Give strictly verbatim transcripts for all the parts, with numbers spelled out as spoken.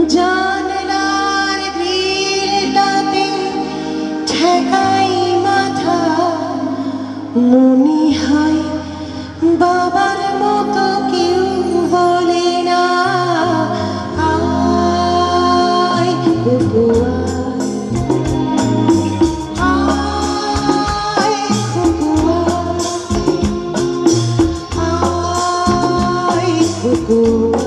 জানলার গ্রিলটাতে ঠেকাই মাথা, মনে হয় বাবার মতো কেউ বলে না আয় কুকু আয় কুকু আয় কুকু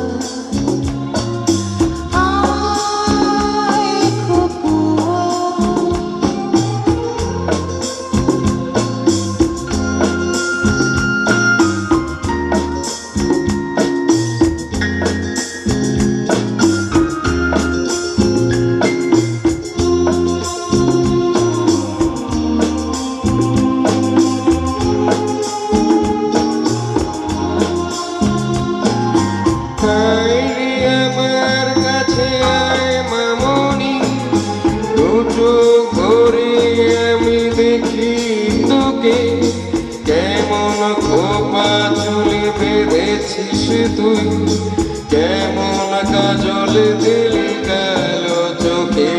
কেমন খোপা চুলে বেঁধেছিস তুই, কেমন কাজল দিলি কালো চোখে।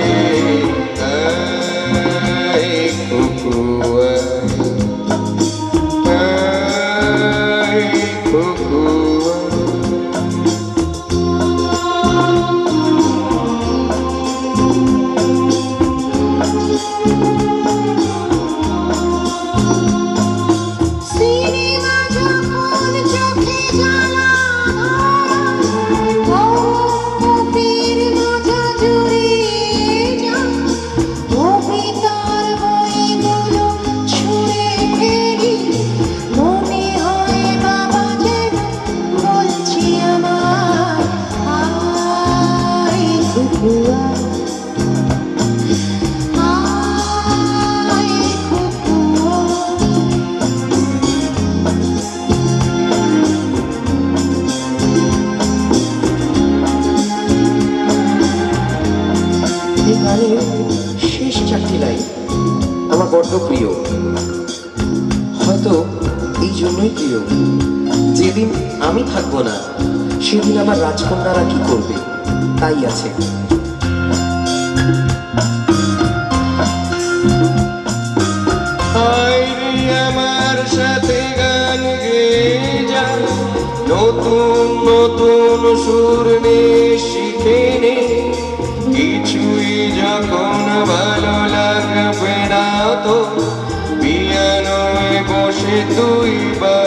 কুকু কুকু শেষ চারটি লাইন আমার বড্ড প্রিয়, হয়তো এই জন্যই প্রিয়। যেদিন আমি থাকবো না সেদিন আমার রাজকন্যারা কি করবে তাই আছে। আমার সাথে গান গেয়ে যা, নতুন নতুন সুর নিয়ে শিখে নে, কিছুই যখন ভালো লাগবে না তো পিয়ানোয় বসে তুই বা